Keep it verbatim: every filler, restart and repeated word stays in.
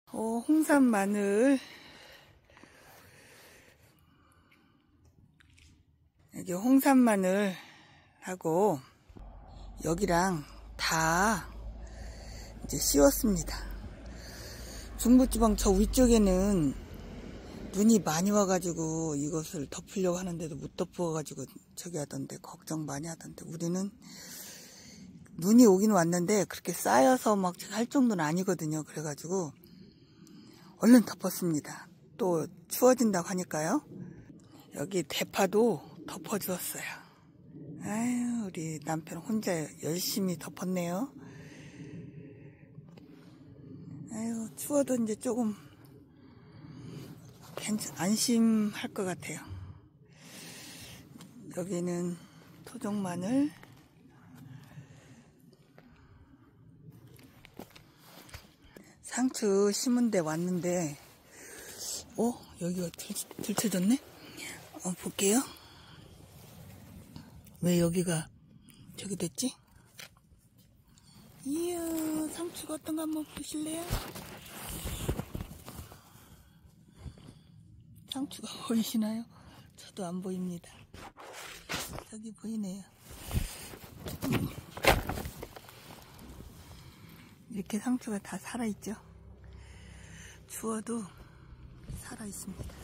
어, 홍산 마늘. 여기 홍산 마늘하고 여기랑 다 이제 씌웠습니다. 중부지방 저 위쪽에는 눈이 많이 와가지고 이것을 덮으려고 하는데도 못 덮어가지고 저기 하던데 걱정 많이 하던데, 우리는 눈이 오긴 왔는데 그렇게 쌓여서 막 할 정도는 아니거든요. 그래가지고 얼른 덮었습니다. 또 추워진다고 하니까요. 여기 대파도 덮어주었어요. 아유, 우리 남편 혼자 열심히 덮었네요. 아유, 추워도 이제 조금 괜찮, 안심할 것 같아요. 여기는 토종 마늘, 상추 심은 데 왔는데, 어? 여기가 들, 들쳐졌네? 어, 볼게요. 왜 여기가 저기 됐지? 이야, 상추가 어떤가 한번 보실래요? 상추가 보이시나요? 저도 안 보입니다. 저기 보이네요. 이렇게 상추가 다 살아있죠. 추워도 살아있습니다.